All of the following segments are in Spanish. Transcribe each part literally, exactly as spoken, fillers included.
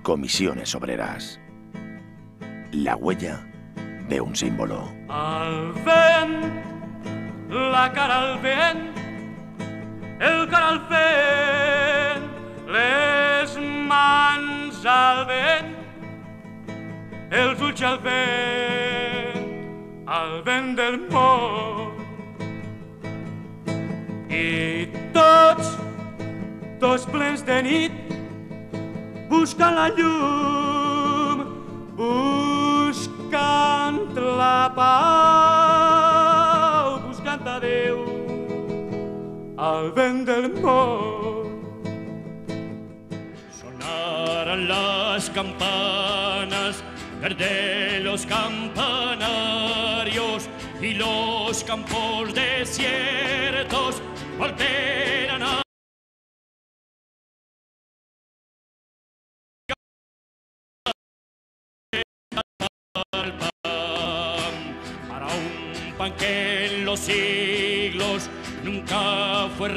Comisiones Obreras. La huella de un símbolo. Al vent, la cara al vent, el cor al vent, les mans al vent, els ulls al vent, al vent del món. I tots, tots plens de nit, buscant la llum, buscant la pau, buscant a Déu, al vent del món. Sonaran las campanas de los campanarios y los campos desiertos volverán a para un pan que en los siglos nunca fue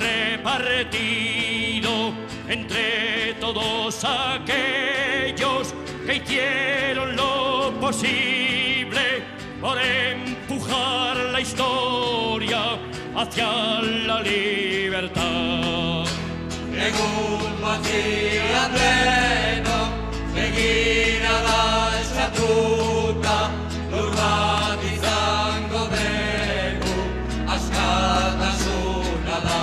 repartido entre todos aquellos que hicieron lo posible por empujar la historia hacia la libertad. Egun batzian deno, begina da estatuta, lur bat izango dugu, askatasuna da.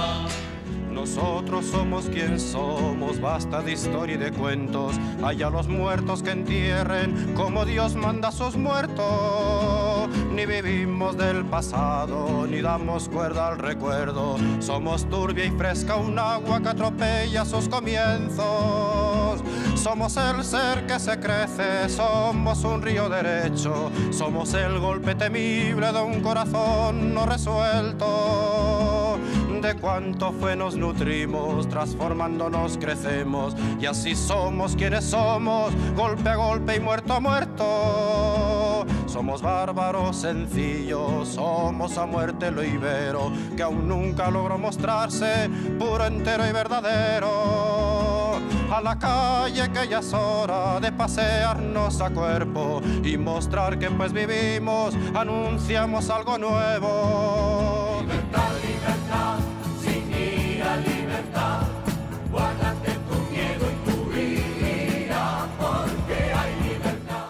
Nosotros somos quien somos, basta de historia y de cuentos. Allá los muertos que entierren como Dios manda a sus muertos. Ni vivimos del pasado, ni damos cuerda al recuerdo. Somos turbia y fresca un agua que atropella sus comienzos. Somos el ser que se crece, somos un río derecho. Somos el golpe temible de un corazón no resuelto. De cuánto fue nos nutrimos, transformándonos crecemos. Y así somos quienes somos, golpe a golpe y muerto a muerto. Somos bárbaros sencillos, somos a muerte lo ibero, que aún nunca logró mostrarse puro, entero y verdadero. A la calle que ya es hora de pasearnos a cuerpo y mostrar que pues vivimos, anunciamos algo nuevo. Libertad, libertad, sin ira, libertad, guárdate tu miedo y tu ira, porque hay libertad.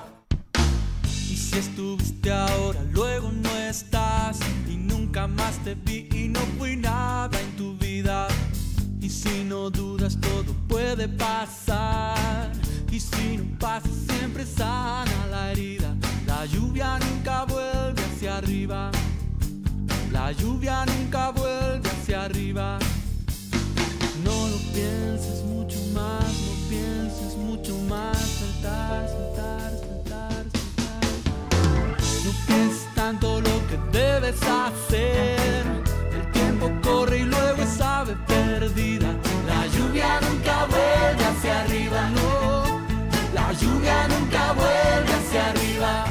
Y si estuviste ahora, luego no estás, y nunca más te vi y no fui nada en tu vida. Y si no dudas, todo puede pasar. Y si no pasa, siempre sana la herida. La lluvia nunca vuelve hacia arriba. La lluvia nunca vuelve hacia arriba. No lo pienses mucho más, no pienses mucho más. Saltar, saltar, saltar, saltar. No pienses tanto lo que debes hacer. El tiempo corre y luego es ave perdida. La lluvia nunca vuelve hacia arriba, no. La lluvia nunca vuelve hacia arriba.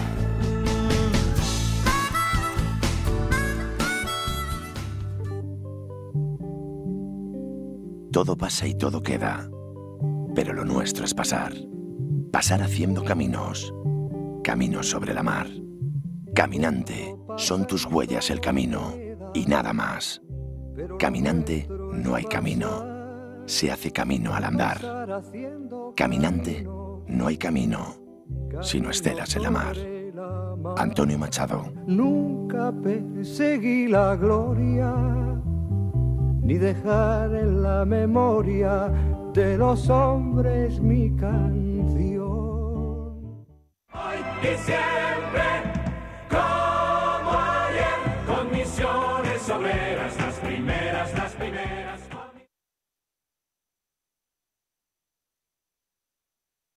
Todo pasa y todo queda, pero lo nuestro es pasar. Pasar haciendo caminos, caminos sobre la mar. Caminante, son tus huellas el camino y nada más. Caminante, no hay camino, se hace camino al andar. Caminante, no hay camino, sino estelas en la mar. Antonio Machado. Nunca perseguí la gloria, ni dejar en la memoria de los hombres mi canción. Hoy y siempre, como ayer, con misiones obreras.